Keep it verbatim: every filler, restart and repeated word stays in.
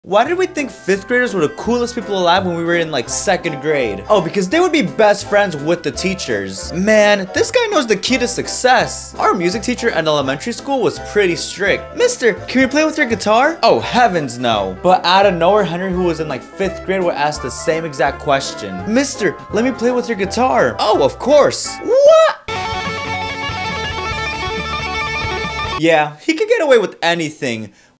Why did we think fifth graders were the coolest people alive when we were in like second grade? Oh, because they would be best friends with the teachers. Man, this guy knows the key to success. Our music teacher in elementary school was pretty strict. Mister, can we play with your guitar? Oh, heavens no. But out of nowhere, Henry, who was in like fifth grade, would ask the same exact question. Mister, let me play with your guitar. Oh, of course. What? Yeah, he could get away with anything.